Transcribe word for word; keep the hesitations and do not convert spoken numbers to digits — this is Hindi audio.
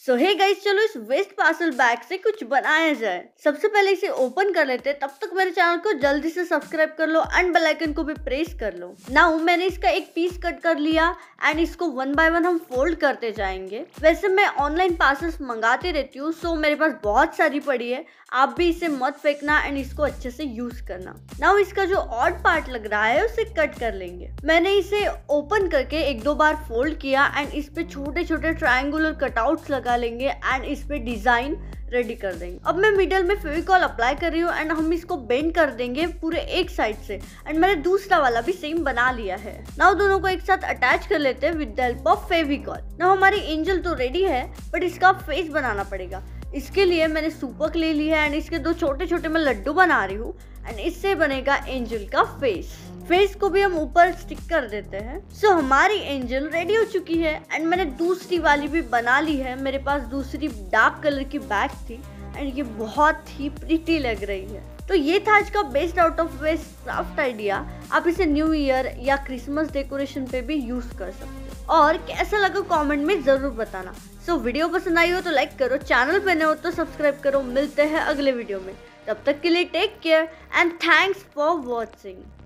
सो हे गाइस, चलो इस वेस्ट पार्सल बैग से कुछ बनाया जाए। सबसे पहले इसे ओपन कर लेते हैं, तब तक मेरे चैनल को जल्दी से सब्सक्राइब कर लो एंड बेल आइकन को भी प्रेस कर लो। नाउ मैंने इसका एक पीस कट कर लिया एंड इसको वन बाय वन हम फोल्ड करते जाएंगे। वैसे मैं ऑनलाइन पार्सल्स मंगाती रहती हूँ, सो मेरे पास बहुत सारी पड़ी है। आप भी इसे मत फेंकना एंड इसको अच्छे से यूज करना। नाउ इसका जो ऑड पार्ट लग रहा है उसे कट कर लेंगे। मैंने इसे ओपन करके एक दो बार फोल्ड किया एंड इस पे छोटे छोटे ट्रायंगुलर कटआउट्स लगा लेंगे एंड इस पे डिजाइन रेडी कर देंगे। अब मैं मिडल में फेविकॉल अप्लाई कर रही हूँ एंड हम इसको बेंड कर देंगे पूरे एक साइड से एंड मैंने दूसरा वाला भी सेम बना लिया है। नाउ दोनों को एक साथ अटैच कर लेते हैं with the help of Fevicol. Now हमारी एंजल तो रेडी है, बट इसका फेस बनाना पड़ेगा। इसके लिए मैंने सुपक ले ली है एंड इसके दो छोटे छोटे मैं लड्डू बना रही हूँ एंड इससे बनेगा एंजल का फेस। फेस को भी हम ऊपर स्टिक कर देते हैं। सो so, हमारी एंजल रेडी हो चुकी है एंड मैंने दूसरी वाली भी बना ली है। मेरे पास दूसरी डार्क कलर की बैग थी एंड ये बहुत ही प्रिटी लग रही है। तो ये था आज का best out of waste craft idea. आप इसे न्यू ईयर या क्रिसमस डेकोरेशन पे भी यूज कर सकते हो। और कैसा लगा कमेंट में जरूर बताना। सो so, वीडियो पसंद आई हो तो लाइक करो, चैनल पे नए हो तो सब्सक्राइब करो। मिलते हैं अगले वीडियो में, तब तक के लिए take care and thanks for watching.